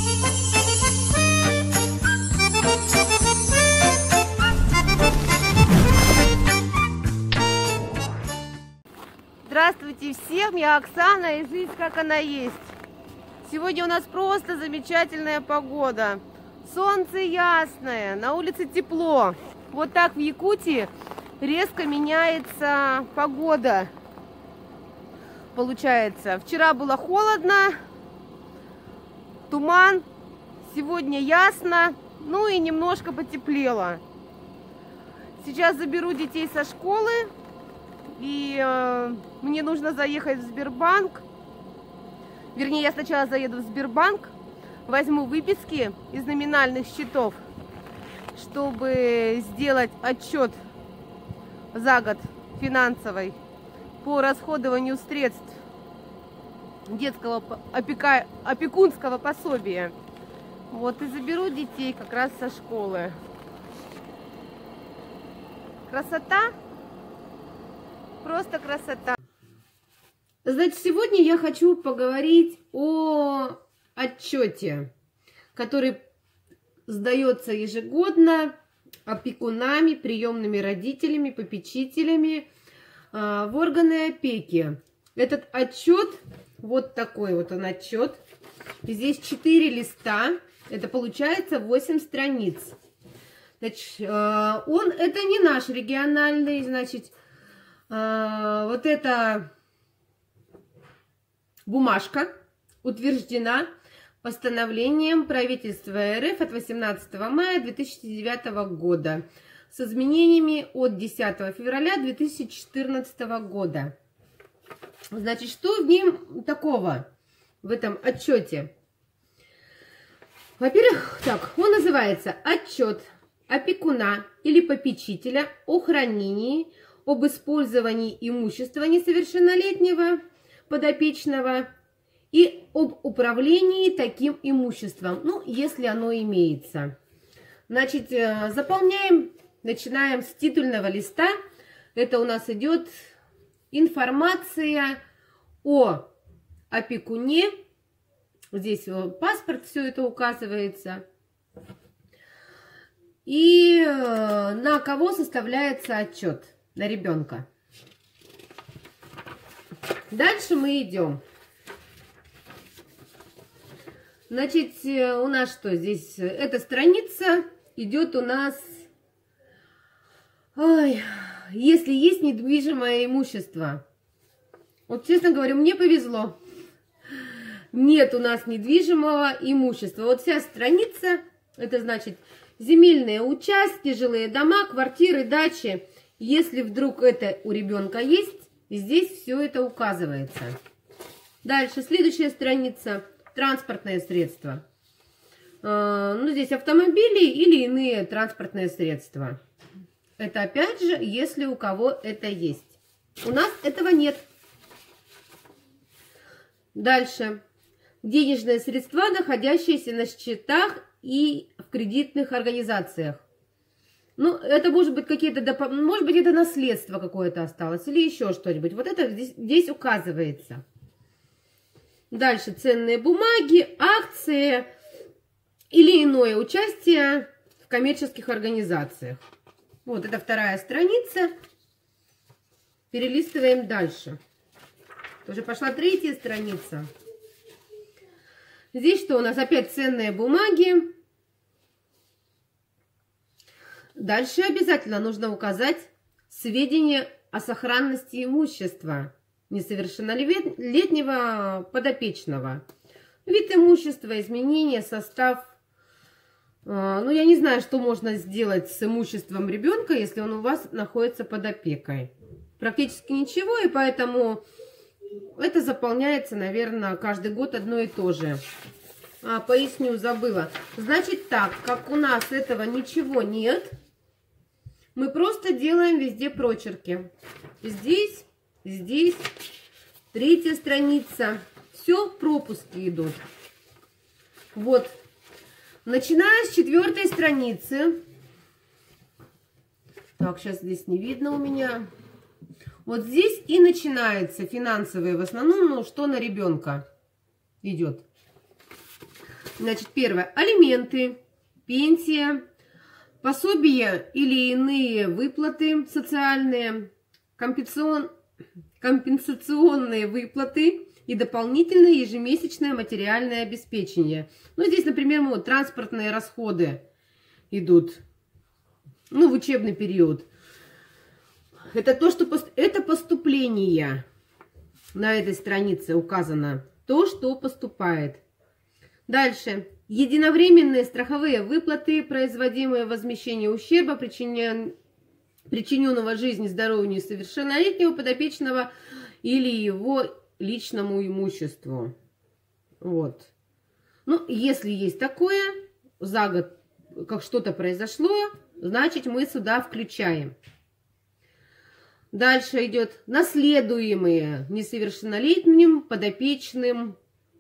Здравствуйте всем, я Оксана и жизнь как она есть. Сегодня у нас просто замечательная погода. Солнце ясное, на улице тепло. Вот так в Якутии резко меняется погода. Получается, вчера было холодно, туман, сегодня ясно, ну и немножко потеплело. Сейчас заберу детей со школы. И мне нужно заехать в Сбербанк. Вернее, я сначала заеду в Сбербанк, возьму выписки из номинальных счетов, чтобы сделать отчет за год финансовый по расходованию средств детского опекунского пособия. Вот, и заберу детей как раз со школы. Красота! Просто красота. Значит, сегодня я хочу поговорить о отчете, который сдается ежегодно опекунами, приемными родителями, попечителями в органы опеки. Этот отчет, вот такой вот он отчет. Здесь 4 листа, это получается 8 страниц. Значит, это не наш региональный, значит, вот эта бумажка утверждена постановлением правительства РФ от 18 мая 2009 года с изменениями от 10 февраля 2014 года. Значит, что в нем такого, в этом отчете? Во-первых, так, он называется «Отчет опекуна или попечителя о хранении, об использовании имущества несовершеннолетнего подопечного и об управлении таким имуществом, ну, если оно имеется». Значит, заполняем, начинаем с титульного листа. Это у нас идет информация о опекуне. Здесь паспорт, все это указывается. И на кого составляется отчет? На ребенка. Дальше мы идем. Значит, у нас что здесь? Эта страница идет у нас, если есть недвижимое имущество. Вот, честно говоря, мне повезло. Нет у нас недвижимого имущества. Вот вся страница, это значит земельные участки, жилые дома, квартиры, дачи. Если вдруг это у ребенка есть, здесь все это указывается. Дальше, следующая страница. Транспортные средства. Ну, здесь автомобили или иные транспортные средства. Это опять же, если у кого это есть. У нас этого нет. Дальше. Денежные средства, находящиеся на счетах и в кредитных организациях. Ну, это может быть какие-то, может быть, это наследство какое-то осталось или еще что-нибудь. Вот это здесь указывается. Дальше ценные бумаги, акции или иное участие в коммерческих организациях. Вот это вторая страница. Перелистываем дальше. Уже пошла третья страница. Здесь что у нас? Опять ценные бумаги. Дальше обязательно нужно указать сведения о сохранности имущества несовершеннолетнего подопечного. Вид имущества, изменения, состав. Ну, я не знаю, что можно сделать с имуществом ребенка, если он у вас находится под опекой. Практически ничего, и поэтому это заполняется, наверное, каждый год одно и то же. Поясню, забыла. Значит так, как у нас этого ничего нет, мы просто делаем везде прочерки. Здесь, здесь, третья страница. Все пропуски идут. Вот. Начиная с 4 страницы. Так, сейчас здесь не видно у меня. Вот здесь и начинается финансовые в основном, ну, что на ребенка идет. Значит, первое. Алименты, пенсия, пособия или иные выплаты социальные, компенсационные выплаты и дополнительное ежемесячное материальное обеспечение. Ну, здесь, например, вот транспортные расходы идут, ну, в учебный период. Это то, что это поступление. На этой странице указано то, что поступает. Дальше. Единовременные страховые выплаты, производимые возмещение ущерба, причиненного жизни, здоровью несовершеннолетнего подопечного или его личному имуществу. Вот. Ну, если есть такое, за год как что-то произошло, значит, мы сюда включаем. Дальше идет наследуемые несовершеннолетним подопечным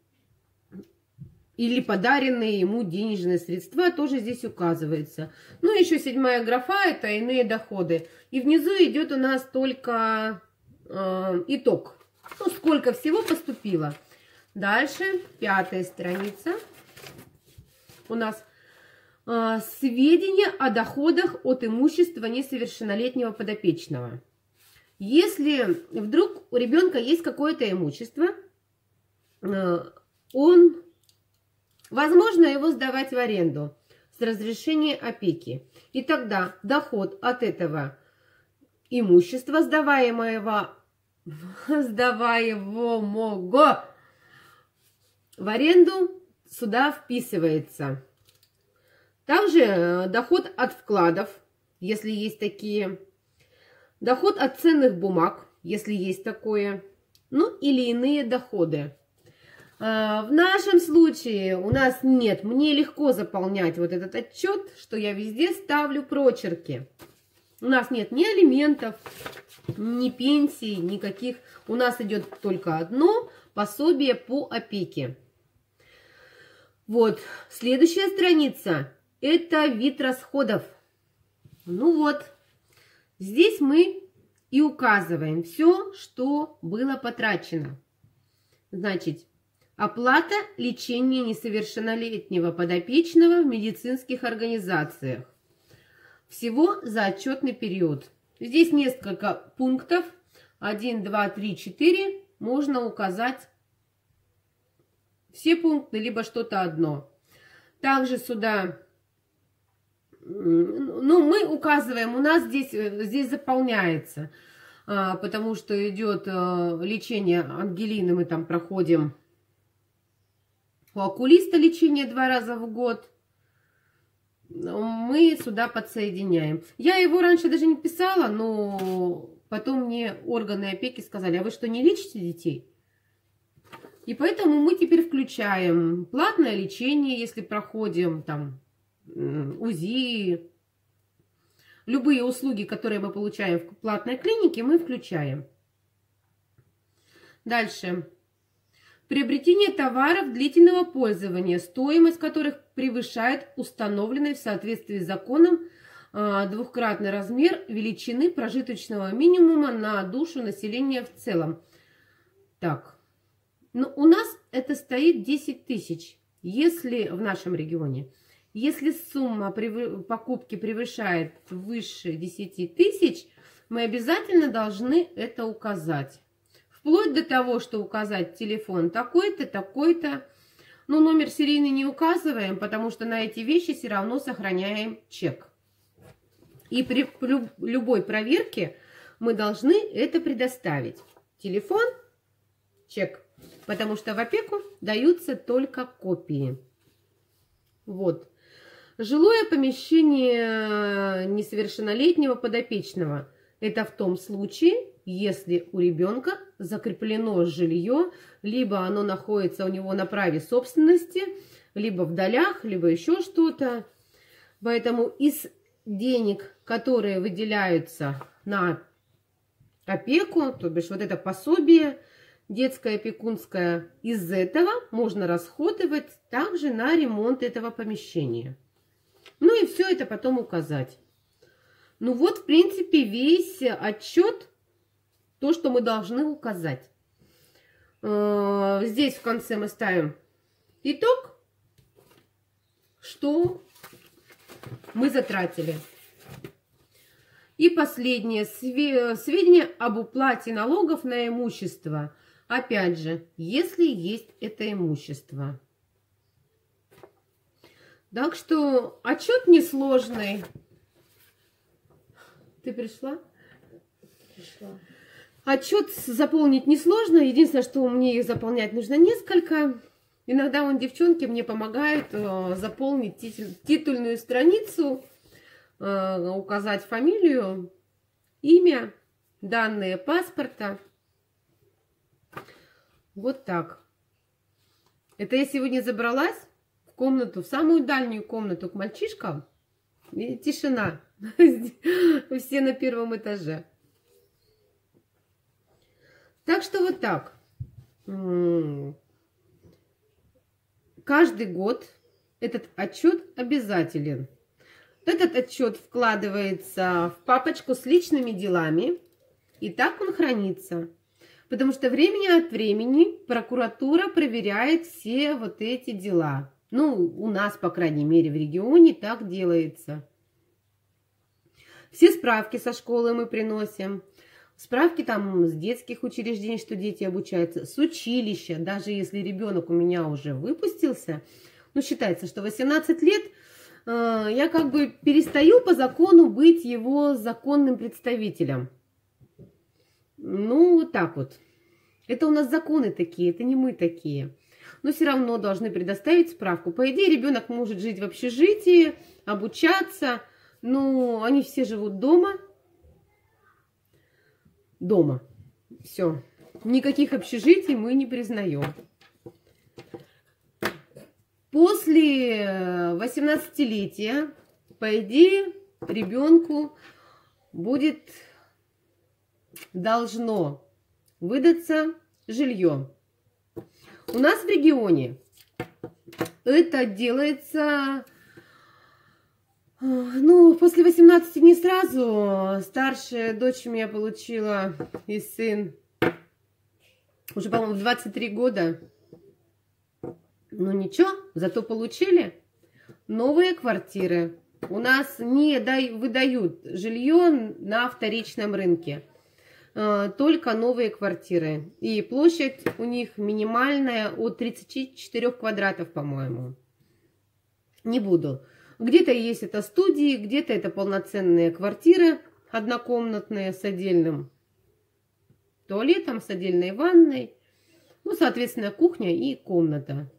или подаренные ему денежные средства, тоже здесь указывается. Ну, еще 7-я графа – это иные доходы. И внизу идет у нас только итог. Ну, сколько всего поступило. Дальше, 5-я страница. У нас сведения о доходах от имущества несовершеннолетнего подопечного. Если вдруг у ребенка есть какое-то имущество, возможно его сдавать в аренду с разрешения опеки. И тогда доход от этого имущества, сдаваемого в аренду, сюда вписывается. Также доход от вкладов, если есть такие. Доход от ценных бумаг, если есть такое. Ну, или иные доходы. В нашем случае у нас нет. Мне легко заполнять вот этот отчет, что я везде ставлю прочерки. У нас нет ни алиментов, ни пенсий, никаких. У нас идет только одно пособие по опеке. Вот. Следующая страница. Это вид расходов. Ну вот. Здесь мы и указываем все, что было потрачено. Значит, оплата лечения несовершеннолетнего подопечного в медицинских организациях. Всего за отчетный период. Здесь несколько пунктов. 1, 2, 3, 4. Можно указать все пункты, либо что-то одно. Также сюда... Ну, мы указываем, у нас здесь заполняется, потому что идет лечение Ангелины, мы там проходим у окулиста лечение 2 раза в год, мы сюда подсоединяем. Я его раньше даже не писала, но потом мне органы опеки сказали, а вы что, не лечите детей? И поэтому мы теперь включаем платное лечение, если проходим там УЗИ, любые услуги, которые мы получаем в платной клинике, мы включаем. Дальше. Приобретение товаров длительного пользования, стоимость которых превышает установленный в соответствии с законом двукратный размер величины прожиточного минимума на душу населения в целом. Так, ну у нас это стоит 10 тысяч, если в нашем регионе. Если сумма покупки превышает выше 10 тысяч, мы обязательно должны это указать. Вплоть до того, что указать телефон такой-то, такой-то. Но номер серийный не указываем, потому что на эти вещи все равно сохраняем чек. И при любой проверке мы должны это предоставить. Телефон, чек. Потому что в опеку даются только копии. Вот. Жилое помещение несовершеннолетнего подопечного. Это в том случае, если у ребенка закреплено жилье, либо оно находится у него на праве собственности, либо в долях, либо еще что-то. Поэтому из денег, которые выделяются на опеку, то бишь вот это пособие детское, опекунское, из этого можно расходовать также на ремонт этого помещения. Ну и все это потом указать. Ну вот, в принципе, весь отчет, то, что мы должны указать. Здесь в конце мы ставим итог. что мы затратили. И последнее. Сведения об уплате налогов на имущество. Опять же, если есть это имущество. Так что отчет несложный. Ты пришла? Пришла. Отчет заполнить несложно. Единственное, что мне их заполнять нужно несколько. Иногда вон девчонки мне помогают заполнить титульную страницу, указать фамилию, имя, данные паспорта. Вот так. Это я сегодня забралась в комнату, в самую дальнюю комнату к мальчишкам. И тишина. Все на первом этаже. Так что вот так. Каждый год этот отчет обязателен. Этот отчет вкладывается в папочку с личными делами, и так он хранится. Потому что времени от времени прокуратура проверяет все вот эти дела. Ну, у нас, по крайней мере, в регионе так делается. Все справки со школы мы приносим. Справки там с детских учреждений, что дети обучаются, с училища. Даже если ребенок у меня уже выпустился, ну, считается, что 18 лет, я как бы перестаю по закону быть его законным представителем. Ну, вот так вот. Это у нас законы такие, это не мы такие. Но все равно должны предоставить справку. По идее, ребенок может жить в общежитии, обучаться. Но они все живут дома. Дома. Все. Никаких общежитий мы не признаем. После 18-летия, по идее, ребенку должно выдаться жилье. У нас в регионе это делается, ну, после 18 не сразу. Старшая дочь у меня получила и сын уже, по-моему, в 23 года. Ну ничего, зато получили новые квартиры. У нас не выдают жилье на вторичном рынке. Только новые квартиры. И площадь у них минимальная от 34 квадратов, по-моему. Не буду. Где-то есть это студии, где-то это полноценные квартиры однокомнатные с отдельным туалетом, с отдельной ванной. Ну, соответственно, кухня и комната.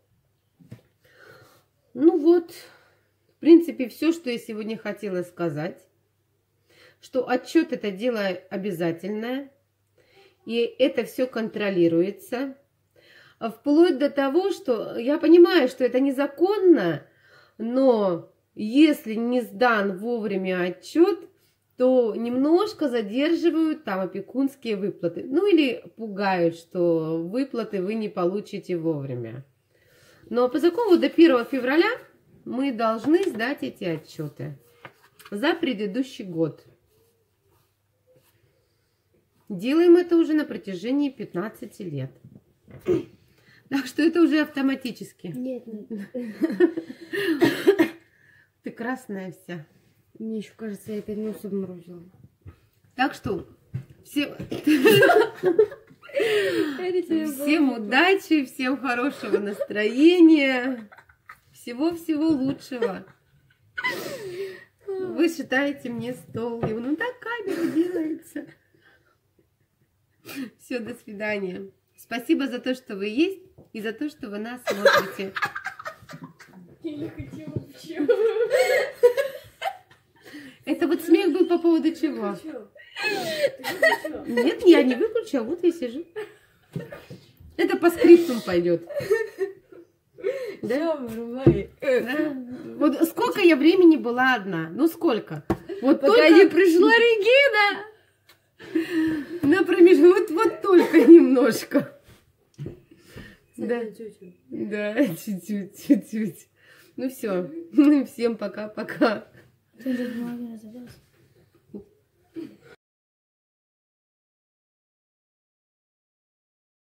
Ну вот, в принципе, все, что я сегодня хотела сказать. Что отчет это дело обязательное. И это все контролируется. Вплоть до того, что я понимаю, что это незаконно, но если не сдан вовремя отчет, то немножко задерживают там опекунские выплаты. Ну или пугают, что выплаты вы не получите вовремя. Но по закону до 1 февраля мы должны сдать эти отчеты за предыдущий год. Делаем это уже на протяжении 15 лет. Так что это уже автоматически. Нет. Ты красная вся. Мне еще кажется, я опять нос обморозила. Так что всем удачи, всем хорошего настроения, всего-всего лучшего. Вы считаете мне стол. Ну так камера делается. Все, до свидания. Спасибо за то, что вы есть, и за то, что вы нас смотрите. Я не хотела вообще. Это вот смех был по поводу чего? Нет, я не выключила, вот я сижу. Это по скриптум пойдет. Да, да? Вот сколько я времени была одна? Ну сколько? Вот пока только... не пришла Регина. На промежутке, вот только немножко. Да, да, чуть-чуть. Ну все, всем пока-пока.